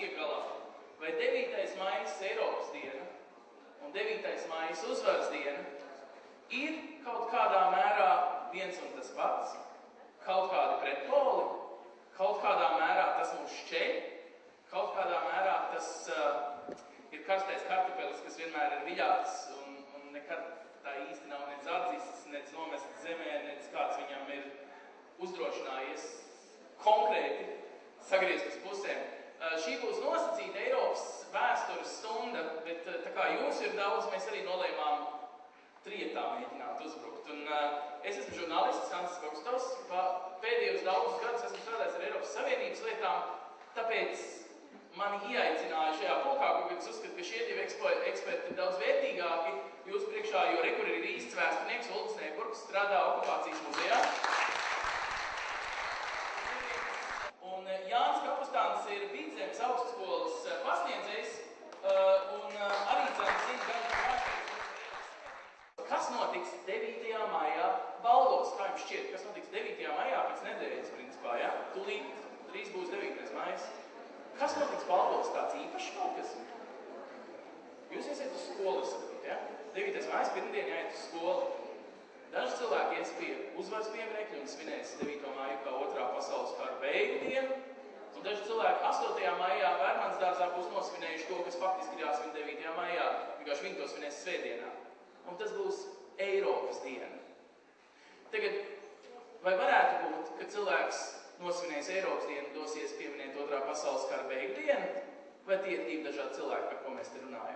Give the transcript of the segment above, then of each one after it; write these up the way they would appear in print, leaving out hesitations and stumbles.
tiek galā. Vai 9. maijs Eiropas diena un 9. maijs uzvaras diena ir kaut kādā mērā viens un tas pats, kaut kādi pretpoli, kaut kādā mērā tas mūs šķeļ, kaut kādā mērā tas ir karstais kartupelis, kas vienmēr ir viļāts un nekad tā īsti nav nec atzīstas, nec nomests zemē, nec kāds viņam ir uzdrošinājies konkrēti sagriezt uz pusēm. Šī būs nosacīta Eiropas vēstures stunda, bet tā kā jūs ir daudz, mēs arī nolēmām trietā mēģināt uzbrukt. Un es esmu žurnālists Sansis Kokstovs, pēdējos daudzus gadus esmu strādājis ar Eiropas Savienības lietām, tāpēc mani ieaicināja šajā pulkā, kur es uzskatu, ka šie divi eksperti ir daudz vērtīgāki jūs priekšā, jo rekur ir īsts vēsturnieks Uldis Nēburgs, strādā okupācijas muzejā. Un Jānis Kapustāns ir Vidzemes augstskolas pasniedzējs, un arī zina gan vēstures. Kas notiks 9. maijā Baldos? Kā jums šķiet, kas notiks 9. maijā pēc nedēļas, principā, ja? Tūlīt, drīz būs 9. maijs. Kas notiks Baldos? Tāds īpašs kaut kas? Jūs iesiet uz skolu, sakot, ja? 9. maijs pirmdien jāiet uz skolu. Daži cilvēki ies pie uzvaras pieminekļa un svinēs 9. maiju kā 2. pasaules kara beigu dienu. Un daži cilvēki 8. maijā Vērmanas dārzā būs nosvinējuši to, kas faktiski ir jāsvin 9. maijā. Vienkārši viņi to svinēs svētdienā. Un tas būs Eiropas diena. Tagad, vai varētu būt, ka cilvēks nosvinēs Eiropas dienu, dosies pieminēt 2. pasaules kara beigu dienu, vai tie ir divi dažādi cilvēki, par ko mēs te runājam?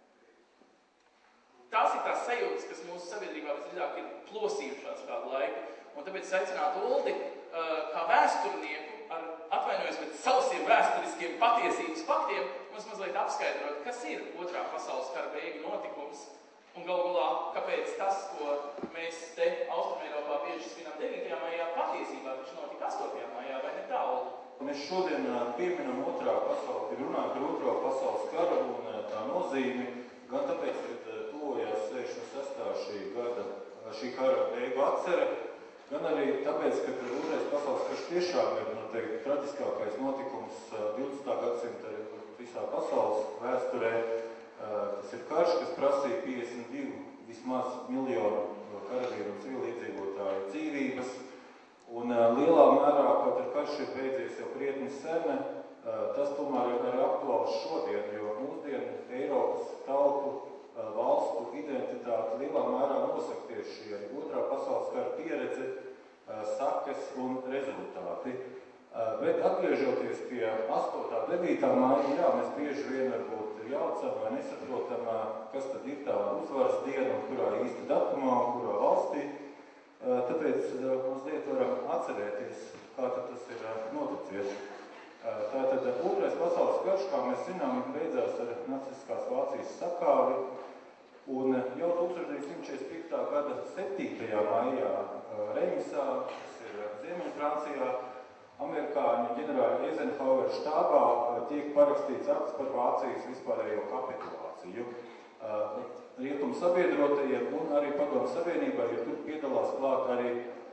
Tās ir tās sajūtas, kas mūsu sabiedrībā visdrīzāk ir plosījušās kādu laiku, un tāpēc es aicinātu Uldi kā vēsturnieku ar atvainojos pēc sausiem vēsturiskiem patiesības faktiem mums mazliet apskaidrot, kas ir 2. pasaules kara beigu notikums, un galu galā, kāpēc tas, ko mēs te Austrumeiropā bieži svinam 9. maijā, patiesībā taču notika 8. maijā, vai ne tā, Uldi? Mēs šodien pieminam runājam par 2. pasaules karu un tā nozīmi, gan tāpēc, ka tuvojas 66. šī kara beigu atcere, gan arī tāpēc, ka 2. pasaules karš tiešām ir noteikti traģiskākais notikums 20. gadsimta visā pasaules vēsturē. Tas ir karš, kas prasīja 52 vismaz miljonu karavīru un civiliedzīvotāju dzīvības. Un lielā mērā, kaut ar karš ir beidzies jau krietni sen, tas tomēr ir arī aktuāls šodien, jo mūsdienu Eiropas tautu valstu identitāti lielā mērā nosaka tieši arī 2. pasaules kara pieredze, sakas un rezultāti. Bet atgriežoties pie 8. 9. maija, jā, mēs bieži vien varbūt jaucam vai nesaprotam, kas tad ir tā uzvaras diena un kurā īsti datumā un kurā valstī. Tāpēc mazliet varam atcerēties, kā tad tas ir noticies. Tātad 2. pasaules karš, kā mēs zinām, beidzās ar nacistiskās Vācijas sakāvi, un jau 1945. gada 7. maijā Reimisā, kas ir Ziemeļfrancijā, amerikāņu ģenerāļa Eizenhauera štābā tiek parakstīts akts par Vācijas vispārējo kapitulāciju. Rietumu sabiedrotajiem un arī Padomu Savienībai, jo tur piedalās klāt arī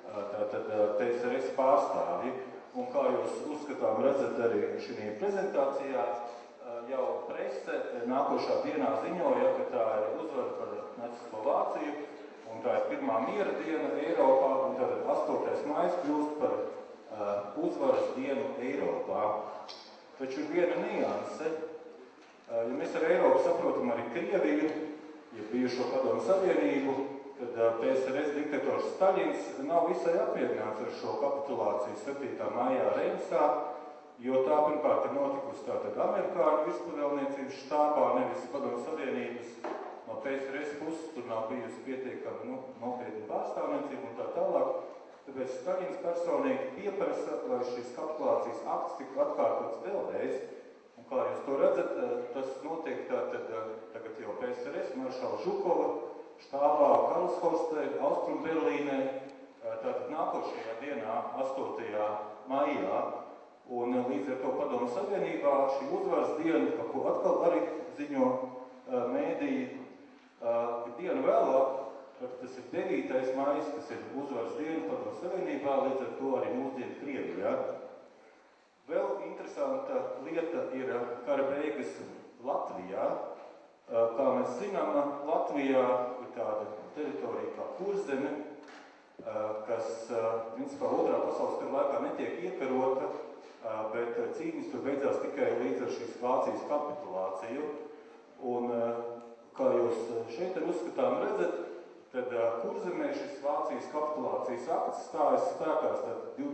TSRS pārstāvji. Un kā jūs uzskatām redzat arī šī prezentācijā, jau prese nākošā dienā ziņoja, ka tā ir uzvara par nacisko Vāciju, un tā ir pirmā miera diena Eiropā, un tātad 8. maijs kļūst par uzvaras dienu Eiropā. Taču ir viena nianse, ja mēs ar Eiropu saprotam arī Krieviju, ja bijušo Padomu Savienību, tad PSRS diktators Staļins nav visai apmierināts ar šo kapitulāciju 7. maijā Reimisā, jo tā pirmkārt ir notikusi tātad amerikāņu virspavēlniecības štābā, nevis Padomu Savienības. No PSRS puses tur nav bijusi pietiekami nopietna pārstāvniecība un tā tālāk. Tāpēc Staļins personīgi pieprasa, lai šis kapitulācijas akts tiktu atkārtots vēlreiz. Un kā jūs to redzat, tas notiek tagad jau PSRS maršala Žukova štābā Karlshorstē, Austrumberlīnē, tātad nākošajā dienā, 8. maijā. Un līdz ar to Padomu Savienībā šī uzvaras diena, par ko atkal arī ziņo mēdīji, dienu vēlāk, tas ir 9. maijs, kas ir uzvaras diena Padomu Savienībā, līdz ar to arī mūsdienu Krievijā. Vēl interesanta lieta ir kara beigas Latvijā. Kā mēs zinām, Latvijā ir tāda teritorija kā Kurzeme, kas principā Otrā pasaules kara laikā netiek iekarota, bet cīņas tur beidzās tikai līdz ar šīs Vācijas kapitulāciju. Un, kā jūs šeit ar uzskatām redzat, tad Kurzemē šis Vācijas kapitulācijas akts stājas spēkās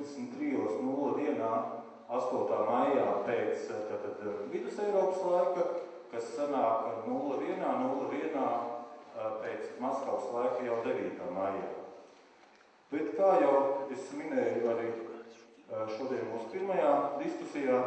23.01. 8. maijā pēc Vidus Eiropas laika, kas sanāk 01.01. Pēc Maskavas laika jau 9. maijā. Bet kā jau es minēju arī šodien mūsu pirmajā diskusijā,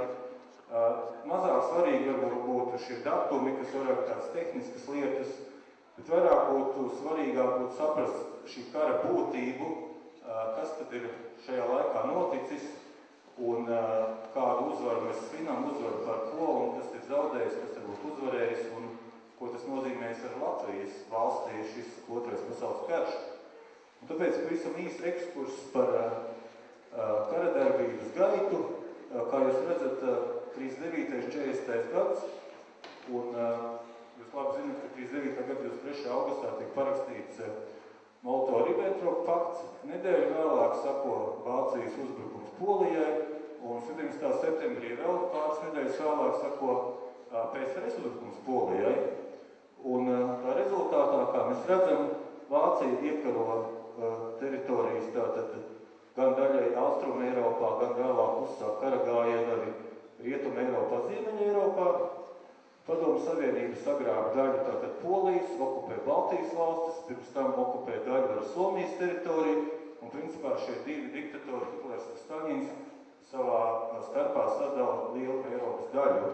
mazāk svarīgi varbūt būtu šie datumi, kas varētu tādas tehniskas lietas, bet vairāk būtu svarīgāk saprast šī kara būtību, kas tad ir šajā laikā noticis un kādu uzvaru mēs svinam, uzvaru par ko un kas ir zaudējis, kas varbūt uzvarējis un ko tas nozīmēs ar Latvijas valstī šis Otrais pasaules karš. Un tāpēc pavisam īsts ekskurs par kara darbības gaitu. Kā jūs redzat, 39. 40. gads, un jūs labi zināt, ka 39. gada 23. augustā tiek parakstīts Molotovo-Ribbentropa pakts. Nedēļu vēlāk sako Vācijas uzbrukums Polijai, un 17. septembrī vēl pāris nedēļas vēlāk sako PSRS uzbrukums Polijai. Un rezultātā, kā mēs redzam, Vācija iekaro teritorijas tātad gan daļai Austruma Eiropā, gan vēlāk uzsāk kara gājienu arī Rietuma Eiropā, Ziemeļa Eiropā. Padomju Savienība sagrāb daļu tātad Polijas, okupē Baltijas valstis, pirms tam okupē daļu ar Somijas teritoriju, un principā šie divi diktatori, Hitlers un Staļins, savā starpā sadala lielu Eiropas daļu.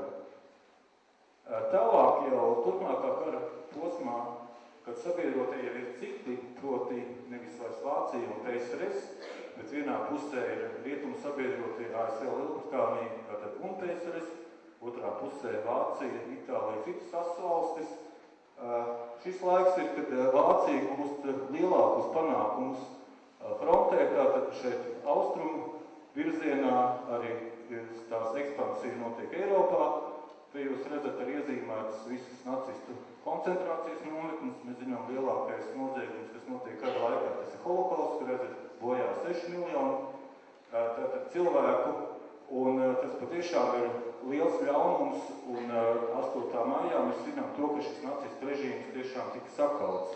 Tālāk jau turpmākā kara posmā, kad sabiedrotie jau ir citi, proti nevis vairs Vācija un PSRS, bet vienā pusē ir rietumu sabiedrotie ASV, Lielbritānija, tātad un PSRS, otrā pusē Vācija, Itālija, citas asvalstis. Šis laiks ir, kad Vācija gūst lielākus panākumus frontē, tātad šeit austrumu virzienā arī tās ekspansija notiek Eiropā. Te jūs redzat arī iezīmētas visas nacistu koncentrācijas nometnes. Mēs zinām, lielākais noziegums, kas notiek kara laikā, tas ir holokausts, kur redzat bojā 6 miljoni cilvēku. Un tas patiešām ir liels ļaunums, un 8. maijā mēs zinām to, ka šis nacistu režīms tiešām tika sakauts.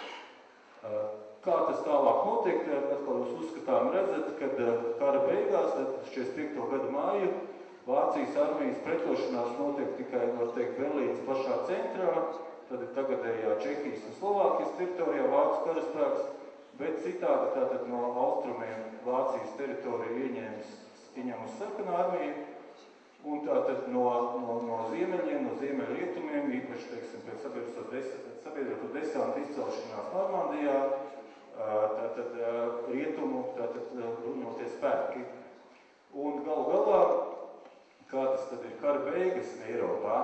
Kā tas tālāk notiek, atkal jūs uzskatām redzat, kad kara beigās, tad 45. gada māju, Vācijas armijas pretošanās notiek tikai, var teikt, Berlīnas pašā centrā, tad ir tagadējā Čehijas un Slovākijas teritorijā Vācu karaspēks, bet citādi tātad no austrumiem Vācijas teritoriju ieņem uz sarkanā armija, un tātad no ziemeļiem, no ziemeļrietumiem, īpaši, teiksim, pēc sabiedroto desantu izcelšanās Normandijā, tātad rietumu, tātad bruņotie spēki. Un galu galā, kā tas tad ir kara beigas Eiropā,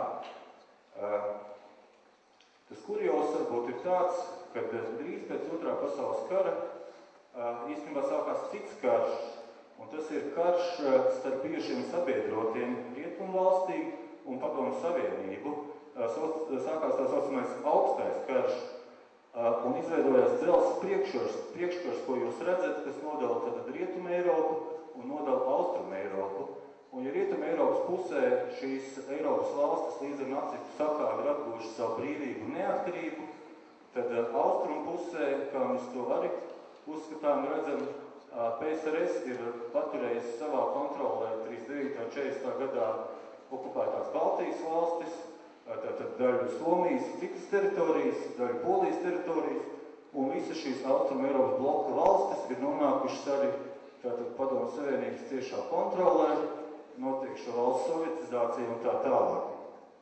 tas kurjos varbūt ir tāds, kad drīz pēc Otrā pasaules kara īstenībā sākās cits karš, un tas ir karš starp bijušiem sabiedrotiem Rietumu valstīm un Padomju Savienību. Sākās tā saucamais augstais karš, un izveidojās dzelzs priekškars, ko jūs redzat, kas nodala tad Rietumu Eiropu un nodala Austrumu Eiropu. Un, ja Rietuma Eiropas pusē šīs Eiropas valstis līdz ar nacistu sakāvi ir atguvušas savu brīvību un neatkarību, tad austrumu pusē, kā mēs to arī uzskatām redzam, PSRS ir paturējis savā kontrolē 39. un 40. gadā okupētās Baltijas valstis, tātad daļu Somijas, citas teritorijas, daļu Polijas teritorijas, un visas šīs austrumu Eiropas bloka valstis ir nonākušas arī tātad Padomju Savienības tiešā kontrolē, notiek šo valsts sovietizācija un tā tālāk.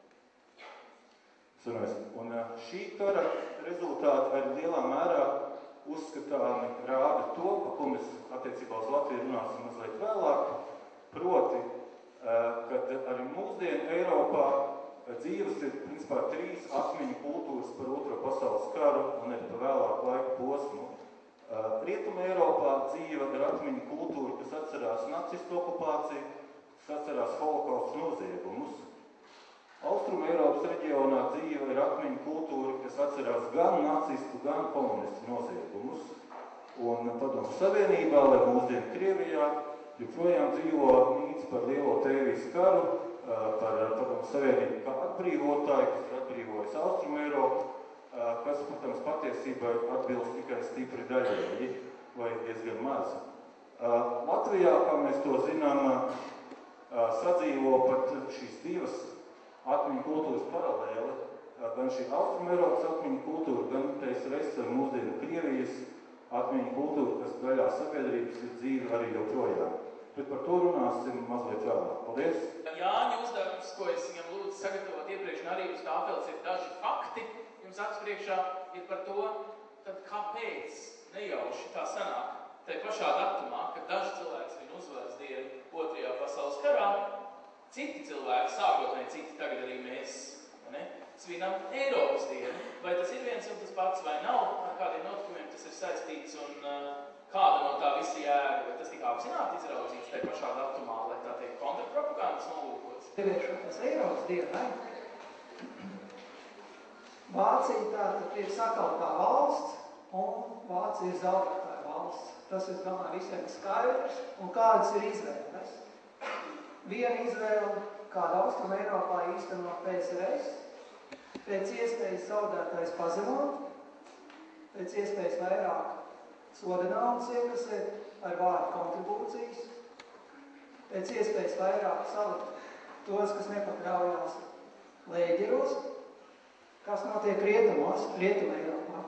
Un šī kara rezultāti arī lielā mērā uzskatāmi rāda to, pa ko mēs attiecībā uz Latviju runāsim mazliet vēlāk, proti, kad arī mūsdienu Eiropā dzīves ir principā 3 akmeņu kultūras par Otro pasaules karu un arī par vēlāku laiku posmu. Rietuma Eiropā dzīve ir akmeņu kultūra, kas atcerās nacistu okupāciju. kas atcerās holokausta noziegumus. Austrum Eiropas reģionā dzīve ir akmeņu kultūra, kas atcerās gan nacistu, gan komunistu noziegumus. Un Padomju Savienībā, vai mūsdienu Krievijā, joprojām dzīvo mīts par lielo Tēvijas karu, par Padomju Savienību kā atbrīvotāju, kas ir atbrīvojis Austrum Eiropu, kas, protams, patiesībā atbilst tikai stipri daļēji vai diezgan maz. Latvijā, kā mēs to zinām, sadzīvo pat šīs divas akmeņu kultūras paralēli, gan šī Austrum Eiropas akmeņu kultūra, gan PSRS ar mūsdienu Krievijas akmeņu kultūra, kas daļā sabiedrības ir dzīve arī joprojām. Bet par to runāsim mazliet vēlāk. Paldies! Jāņa uzdevums, ko es viņam lūdzu sagatavot iepriekš, un arī uz tāfeles ir daži fakti, jums acu priekšā ir par to, tad kāpēc nejauši tā sanāk tai pašā datumā, kad daži cilvēki svin uzvaras dienu 2. pasaules karā, citi cilvēki, sākotnēji citi, tagad arī mēs, svinam Eiropas dienu. Vai tas ir viens un tas pats vai nav, ar kādiem notikumiem tas ir saistīts un kāda no tā visa jēga, vai tas tika apzināti izraudzīts tai pašā datumā, lai tā tiek kontrpropagandas nolūkots? Pievēršoties Eiropas dienai, Vācija tātad ir sakautā valsts un Vācija ir zaudētāja valsts. Tas, es domāju, visiem ir skaidrs. Un kādas ir izvēles? Viena izvēle, kāda Austrum Eiropā īsteno PSRS, pēc iespējas zaudētājs pazemot, pēc iespējas vairāk soda naudas iekasēt ar vārdu kontribūcijas, pēc iespējas vairāk salikt tos, kas nepakraujās lēģeros, kas notiek Rietumos, Rietuma Eiropā.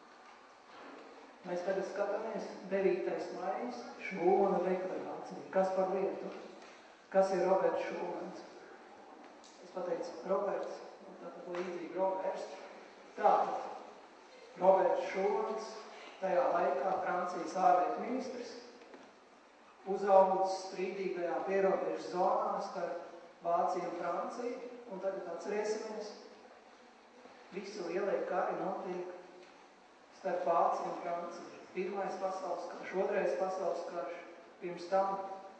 Mēs tagad skatāmies 9. maijs, Šūmana deklarācija. Kas par lietu? Kas ir Roberts Šūmans? Es pateicu Roberts, tātad līdzīgi Roberts. Tātad, Roberts Šūmans, tajā laikā Francijas ārlietu ministrs, uzaudzis strīdīgajā pierobežas zonā starp Vāciju un Franciju, un tagad atcerēsimies, visi lielie kari notiek starp Vāciju un Franciju. 1. pasaules karš, 2. pasaules karš, pirms tam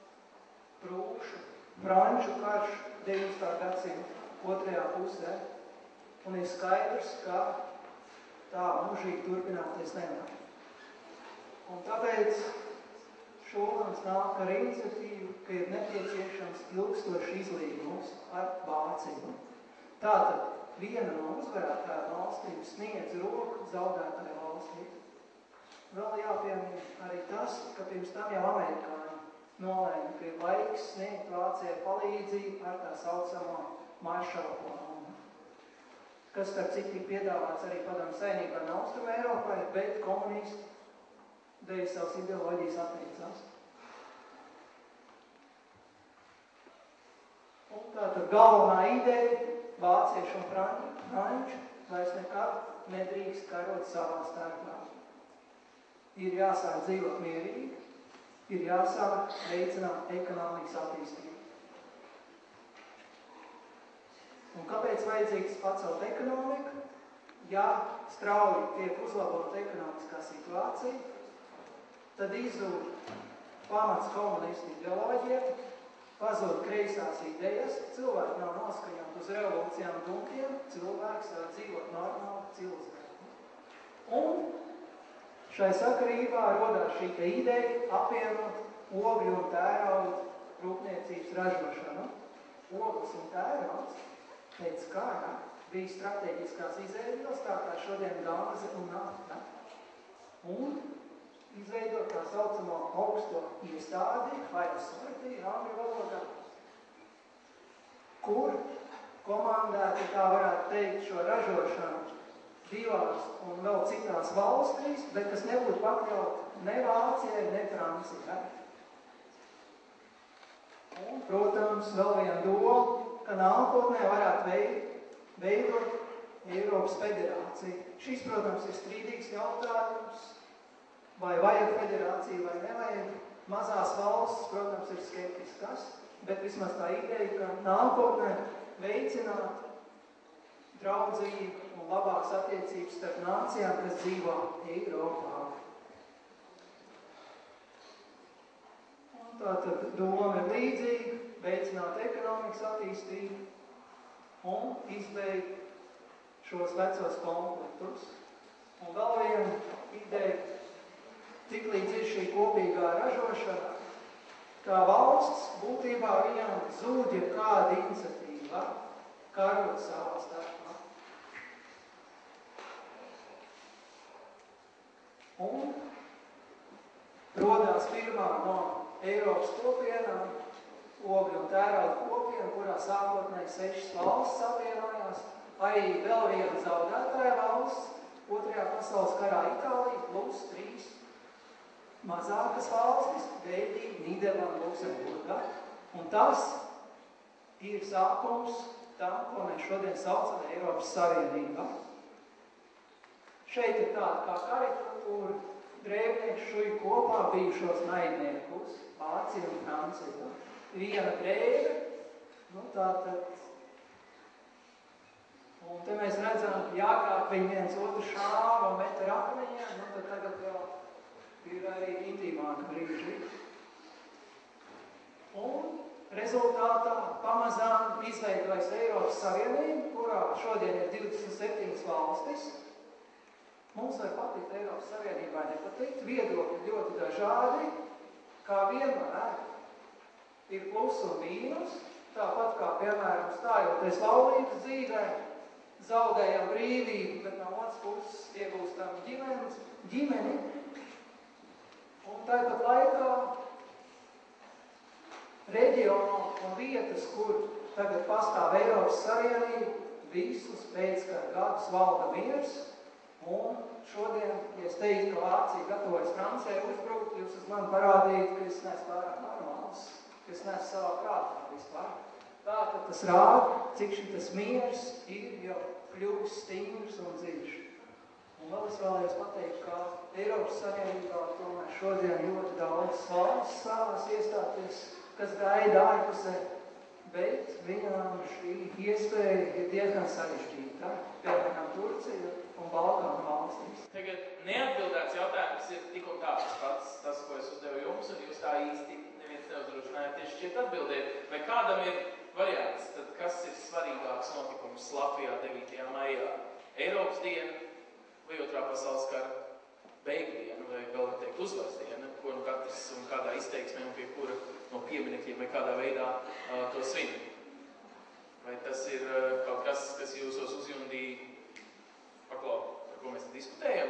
Franču karš 19. gadsimta 2. pusē. Un ir skaidrs, ka tā mūžīgi turpināties nevar. Un tāpēc Šūmans nāk ar iniciatīvu, ka ir nepieciešams ilgstošs izlīgums ar Vāciju. Tātad viena no uzvarētāju valstīm sniedz roku zaudētāju valstī. Vēl jāpiemina arī tas, ka pirms tam jau amerikāņi nolēma, ka ir laiks sniegt Vācijai palīdzību ar tā saucamo Maršala plānu, kas starp citu tika piedāvāts arī Padomju Savienībā un Austrum Eiropai, bet komunisti dēļ savas ideoloģijas atteicās. Un tātad galvenā ideja vācieši un franči vairs nekad nedrīkst karot savā starpā. Ir jāsāk dzīvot mierīgi, ir jāsāk veicināt ekonomikas attīstību. Un kāpēc vajadzīgs pacelt ekonomiku? Ja strauji tiek uzlabota ekonomiskā situācija, tad izzūd pamats komunistu ideoloģija, pazūd kreisās idejas, cilvēki nav noskaņot uz revolūcijām dunkiem, cilvēks var dzīvot normāli, civilizēti. Un šai sakarībā rodās šī ideja apvienot ogļu un tērauda rūpniecības ražošanu. Ogles un tērauds pēc kara bija strateģiskās izēvielas, tā kā šodien gāze un nafta. Un izveidot tā saucamo augsto iestādi, authority, angļu valodā, kur komandēti, tā varētu teikt, šo ražošanu divās un vēl citās valstīs, bet kas nebūtu pakļaut ne Vācijai, ne Francijai. Un, protams, vēl viena doma, ka nākotnē varētu veidot Eiropas federāciju. Šis, protams, ir strīdīgs jautājums, vai vajag federāciju vai nevajag. Mazās valstis, protams, ir skeptiskas, bet vismaz tā ideja, ka nākotnē veicināt draudzību un labākas attiecības starp nācijām, kas dzīvo Eiropā. Un tātad doma ir līdzīga, veicināt ekonomikas attīstību un izbeigt šos vecos konfliktus. Un vēl viena ideja, tiklīdz ir šī kopīgā ražošana, kā valsts būtībā viņam zūd jebkāda iniciatīva karot savā starpā. Un rodās pirmā no Eiropas kopienām, ogļu un tērauda kopiena, kurā sākotnēji 6 valsts apvienojās, arī vēl viena zaudētāja valsts, Otrajā pasaules karā Itālija plus 3 mazākas valstis, Beļģija, Nīderlanda, Luksemburga. Un tas ir sākums tam, ko mēs šodien saucam Eiropas Savienībā. Šeit ir tāda kā karikatūra, drēbnieki šuji kopā bijušos naidniekus, Vācija un Francija. Viena drēbe, tātad. Un te mēs redzam, jākāk viņi viens otru šāva un met ar akmeņiem, tad tagad jau ir arī intīmāka brīži. Un rezultātā pamazām izveidojas Eiropas Savienība, kurā šodien ir 27 valstis. Mums var patikt Eiropas Savienībai nepatikt, viedokļi ļoti dažādi, kā vienmēr ir plus un mīnus, tāpat kā, piemēram, stājoties laulības dzīvē, zaudējam brīvību, bet no otras puses iegūstam ģimeni. Un tāpat laikā reģionu un vietas, kur tagad pastāv Eiropas Savienība, visus pēckara gadus valda miers. Un šodien, ja es teiktu, ka Vācija gatavojas Francijai uzbrukt, jūs uz mani parādījat, ka es neesmu pārāk normāls, ka es neesmu savā prātā vispār. Tātad tas rāda, cik šitas miers ir jau kļuvis stingrs un dziļš. Un vēl es vēlējos pateikt, ka Eiropas Savienībā tomēr šodien ļoti daudz valsts sākās iestāties, kas gaida ārpusē, bet viņām šī iespēja ir diezgan sarežģīta. Piemēram, Turcija un Balkānu valstīs. Tagad neatbildēts jautājums ir tik un tā tas, ko es uzdevu jums, un jūs tā īsti neviens neuzdrošinājāt tieši šķiet atbildēt. Vai kādam ir variants, tad kas ir svarīgāks notikums Latvijā 9. maijā? Eiropas diena vai Otrā pasaules kara beigu diena, vai vēl var teikt uzvaras diena, ko nu katrs un kādā izteiksmē un pie kura no pieminekļiem vai kādā veidā to svin? Vai tas ir kaut kas, kas jūsos uzjundīja, paklau, par ko mēs te diskutējam?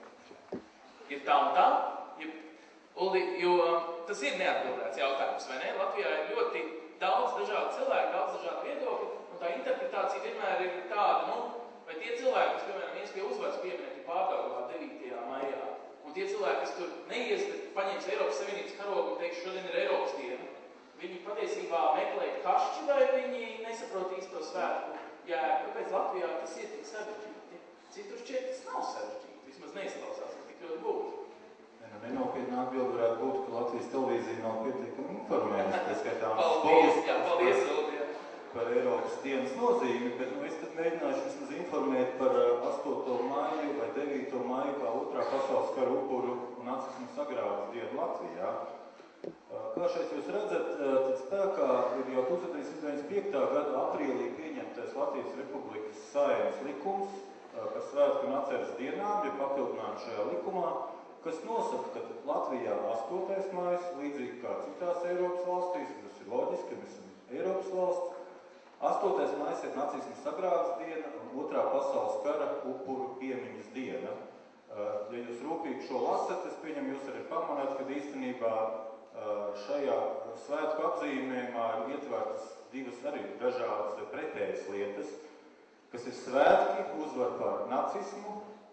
Ir tā un tā? Uldi, jo tas ir neatbildēts jautājums, vai ne? Latvijā ir ļoti daudz dažādu cilvēku, daudz dažādu viedokļu, un tā interpretācija vienmēr ir tāda, vai tie cilvēki, kas, piemēram, ies pie uzvaras pieminekļa Pārdaugavā 9. maijā, un tie cilvēki, kas tur neies, bet paņems Eiropas Savienības karogu un teiks, šodien ir Eiropas diena, viņi patiesībā meklē kašķi, vai viņi nesaprot īsti to svētku? Jā, kāpēc Latvijā tas ir tik sarežģīti? Citur šķiet tas nav sarežģīti, vismaz neizklausās, ka tik ļoti būtu. Nenopietna atbilde varētu būt, ka Latvijas televīzija nav pietiekami informējusi, paldies, par Eiropas dienas nozīmi, bet es tad mēģināšu vismaz informēt par 8. maiju vai 9. maiju kā Otrā pasaules kara upuru un nacismu sagrāves dienu Latvijā. Kā šeit jūs redzat, tad spēkā ir jau 1995. gada aprīlī pieņemtais Latvijas Republikas Saeimas likums par svētku un atceres dienām, ja papildināt šajā likumā, kas nosaka, ka Latvijā 8. maijs, līdzīgi kā citās Eiropas valstīs, tas ir loģiski, ka mēs esam Eiropas valsts, 8. maijs ir nacismu sagrāves diena un Otrā pasaules kara upuru piemiņas diena. Ja jūs rūpīgi šo lasat, es pieņemu, jūs arī pamanāt, ka īstenībā šajā svētku apzīmējumā ir ietvertas divas arī dažādas vai pretējas lietas, kas ir svētki, uzvar par nacismu,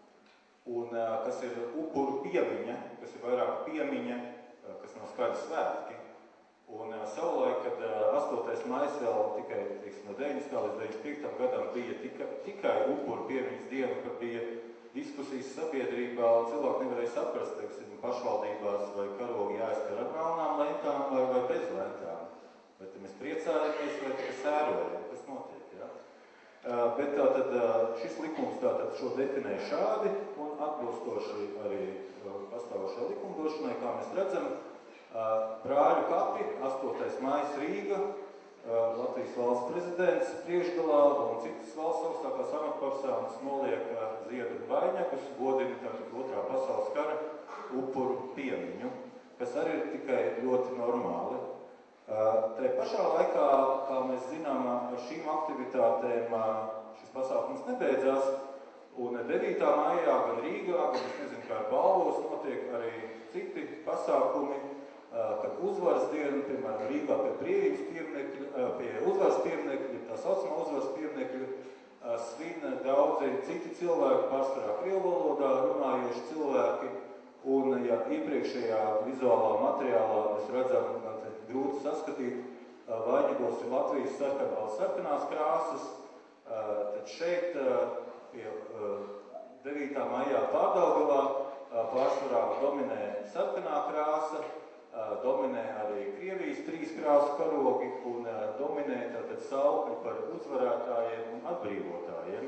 un kas ir upuru piemiņa, kas ir vairāk piemiņa, kas nav skaidrs svētki. Un savulaik, kad 8. maijs vēl tikai no 90. līdz 95. gadam bija tikai upuru piemiņas diena, kad bija diskusijas sabiedrībā, un cilvēki nevarēja saprast, teiksim, pašvaldībās vai karogi jāizskar ar melnām lentām vai bez lentām. Vai te mēs priecājamies, vai tikai sērojam, kas notiek, ja? Bet tātad šis likums tātad šo definē šādi, un atbilstoši arī pastāvošai likumdošanai, kā mēs redzam, Brāļu kapi, 8. maijs Rīga, Latvijas valsts prezidents priekšgalā un citas valsts augstākās amatpersonas noliek ziedu vainagus, godina tātad Otrā pasaules kara upuru piemiņu, kas arī ir tikai ļoti normāli. Te pašā laikā, kā mēs zinām, ar šīm aktivitātēm šis pasākums nebeidzās, un 9. maijā gan Rīgā, gan es nezinu, kā Balvos notiek arī citi pasākumi, kad uzvaras diena, piemēram, Rīgā pie Brīvības pieminekļa, pie uzvaras pieminekļa, tā saucamā uzvaras pieminekļa, svin daudzi citi cilvēki, pārsvarā krievu valodā runājoši cilvēki, un, ja iepriekšējā vizuālā materiālā mēs redzam, grūti saskatīt, vainagos ir Latvijas sarkanās krāsas, tad šeit pie 9. maijā Pārdaugavā pārsvarā dominē sarkanā krāsa, dominē arī Krievijas 3 krāsu karogi un dominē tātad saukļi par uzvarētājiem un atbrīvotājiem.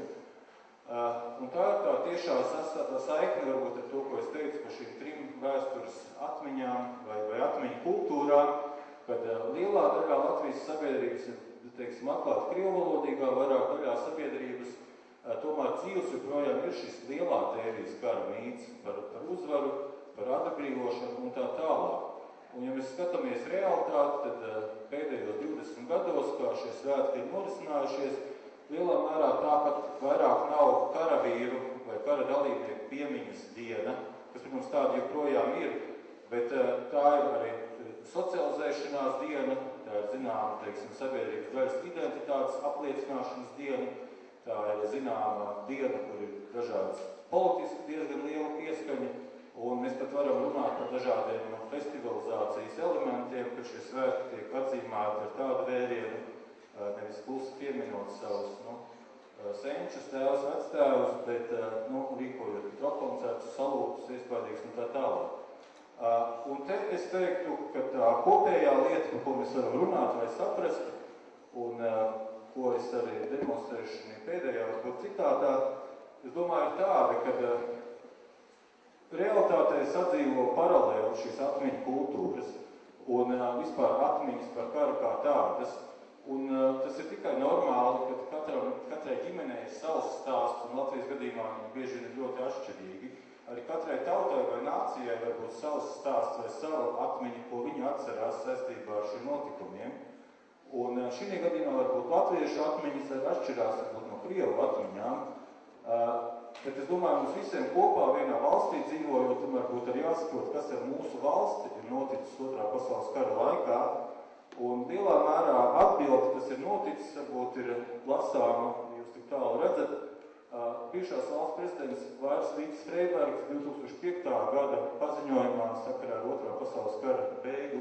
Un tā ir tā tiešā saikne varbūt ar to, ko es teicu par šīm 3 vēstures atmiņām vai atmiņu kultūrām, kad lielā daļā Latvijas sabiedrības ir, teiksim, atklāti krievvalodīgā, vairāk daļā sabiedrības tomēr dzīves joprojām ir šis lielā tēvijas kara mīts par uzvaru, par atbrīvošanu un tā tālāk. Un, ja mēs skatāmies realitāti, tad pēdējos 20 gados, kā šie svētki ir norisinājušies, lielā mērā tāpat vairāk nav karavīru vai kara dalībnieku piemiņas diena, kas, protams, tāda joprojām ir, bet tā ir arī socializēšanās diena, tā ir zināma, teiksim, sabiedrības daļas identitātes apliecināšanas diena, tā ir zināma diena, kur ir dažādas politiski diezgan liela pieskaņa, un mēs pat varam runāt par dažādiem festivalizācijas elementiem, kad šie svētki tiek atzīmēti ar tādu vērienu, nevis klusi pieminot savus senčus, tēvus, vectēvus, bet rīkojot rokkoncertus, salūtus, iespējīgs un tā tālāk. Un te es teiktu, ka tā kopējā lieta, par ko mēs varam runāt vai saprast, un ko es arī demonstrēšu šajā pēdējā varbūt citātā, es domāju, ir tāda, ka realitātē sadzīvo paralēli šīs atmiņu kultūras un vispār atmiņas par karu kā tādas. Un tas ir tikai normāli, ka katrai ģimenei ir savs stāsts, un Latvijas gadījumā viņi bieži ir ļoti atšķirīgi. Arī katrai tautai vai nācijai var būt savs stāsts vai sava atmiņa, ko viņi atcerās saistībā ar šiem notikumiem. Un šī gadījumā varbūt latviešu atmiņas atšķirās varbūt no krievu atmiņām. Bet es domāju, mums visiem kopā vienā valstī dzīvojot, tomēr būtu arī jāsaprot, kas ar mūsu valsti ir noticis Otrā pasaules kara laikā. Un lielā mērā atbilde, kas ir noticis, varbūt ir lasāma, jūs tik tālu redzat. Bijušās valsts prezidents Vairs Vītis Freibergs 2005. Gada paziņojumā sakarā ar Otrā pasaules kara beigu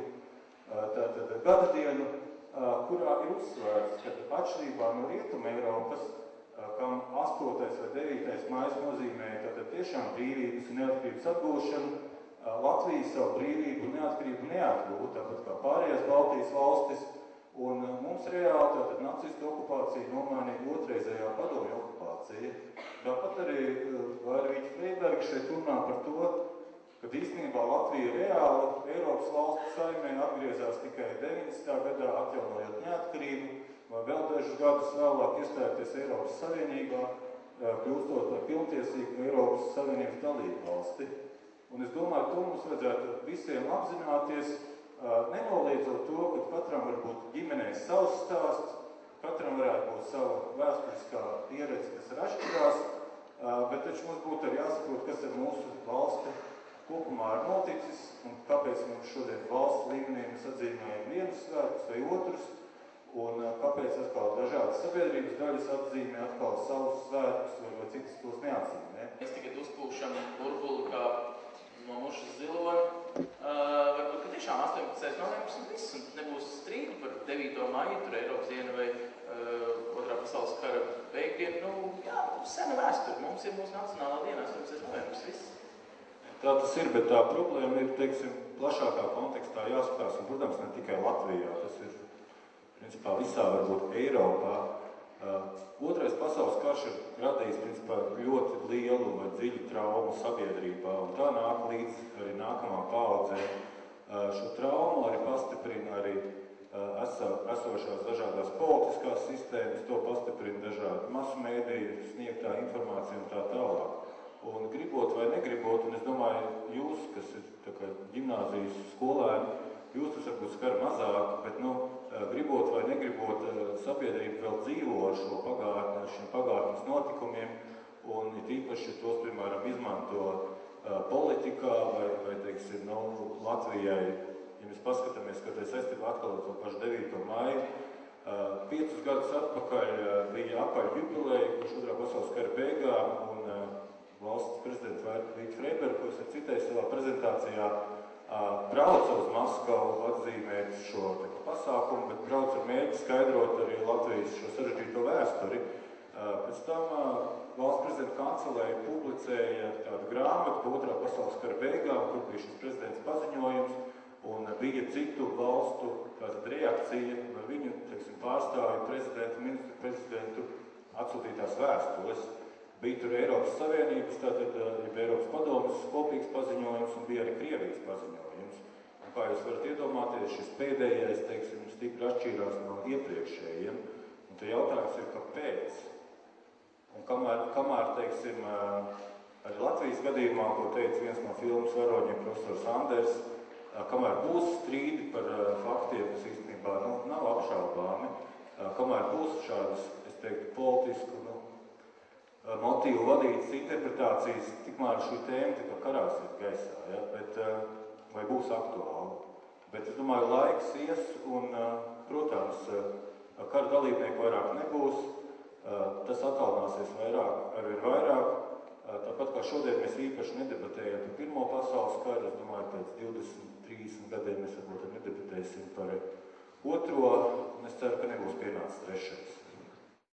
gada dienu, kurā ir uzsvērts, ka atšķirībā no Rietuma Eiropas, kam 8. vai 9. maijs nozīmēja tātad tiešām brīvības un neatkarības atgūšanu, Latvija savu brīvību un neatkarību neatgūta, tāpat kā pārējās Baltijas valstis, un mums reāli tātad nacistu okupācija nomainīja otrreizējā padomju okupācija. Tāpat arī Vairvīķa Freiberga šeit runā par to, ka īstenībā Latvija reāli Eiropas valstu saimē atgriezās tikai 90. gadā, atjaunojot neatkarību, vai vēl dažus gadus vēlāk iestājoties Eiropas Savienībā, kļūstot par pilntiesīgu Eiropas Savienības dalību valsti. Un es domāju, to mums vajadzētu visiem apzināties, nenoliedzot to, ka katram var būt ģimenei savs stāsts, katram varētu būt sava vēsturiskā pieredze, kas ir atšķirās, bet taču mums būtu arī jāsaprot, kas ar mūsu valsti kopumā ir noticis un kāpēc mums šodien valsts līmenī mēs atzīmējam vienus svētkus vai otrus, un kāpēc atkal dažādas sabiedrības daļas atzīmē atkal savus svētkus vai citas tos neatzīmē. Mēs tagad uzpūšam burbuli kā no mušas ziloni. Varbūt, ka tiešām 18. novembris un viss, un nebūs strīdu par 9. maiju, tur Eiropas diena vai Otrā pasaules kara beigdiena. Jā, sena vēsture. Mums ir mūsu nacionālā diena, 18. novembris, viss. Tā tas ir, bet tā problēma ir, teiksim, plašākā kontekstā jāskatās, un, protams, ne tikai Latvijā, tas ir, principā, visā varbūt Eiropā. Otrais pasaules karš ir radījis, principā, ļoti lielu vai dziļu traumu sabiedrībā, un tā nāk līdz arī nākamā paaudzē. Šo traumu arī pastiprina arī esošās dažādās politiskās sistēmas, to pastiprina dažādi masu mēdīju, sniegtā informācija un tā tālāk. Un gribot vai negribot, un es domāju, jūs, kas ir tā kā ģimnāzijas skolēni, jūs tas varbūt skar mazāk, bet, gribot vai negribot, sabiedrība vēl dzīvo ar šo pagātni, ar šiem pagātnes notikumiem, un it īpaši tos, piemēram, izmanto politikā vai teiksim, Latvijai, ja mēs paskatāmies, ka tai saistībā atkal ar to pašu 9. maiju, 5 gadus atpakaļ bija apaļa jubileja, kurš otrā pasaules kara beigām, un valsts prezidents Vīķis Freibergs, ko es ar citēju savā prezentācijā, brauca uz Maskavu atzīmēt šo pasākumu, bet brauca ar mērķi skaidrot arī Latvijas šo sarežģīto vēsturi. Pēc tam valsts prezidenta kancelēja publicēja tādu grāmatu par otrā pasaules kara beigām, kur bija šis prezidents paziņojums, un bija citu valstu reakcija, vai viņu pārstāvju prezidentu, ministru prezidentu atsūtītās vēstules. Bija tur Eiropas Savienības, tātad Eiropas padomes kopīgs paziņojums un bija arī Krievijas paziņojums. Un kā jūs varat iedomāties, šis pēdējais, stipri atšķīrās no iepriekšējiem. Un te jautājums ir, kāpēc? Un kamēr arī Latvijas gadījumā, ko teica viens no filmas varoņiem, profesors Anders, kamēr būs strīdi par faktiem, kas īstenībā nav apšaubāmi, kamēr būs šādas, es teiktu, politisku, motīvu vadītas interpretācijas, tikmēr šī tēma tā kā karāsies gaisā, ja? Bet, vai būs aktuāli. Bet es domāju, laiks ies un, protams, kara dalībnieku vairāk nebūs, tas attālināsies arvien vairāk. Tāpat kā šodien mēs īpaši nedebatējam par Pirmo pasaules karu, es domāju, pēc 20-30 gadiem mēs varbūt nedebatēsim par otro, un es ceru, ka nebūs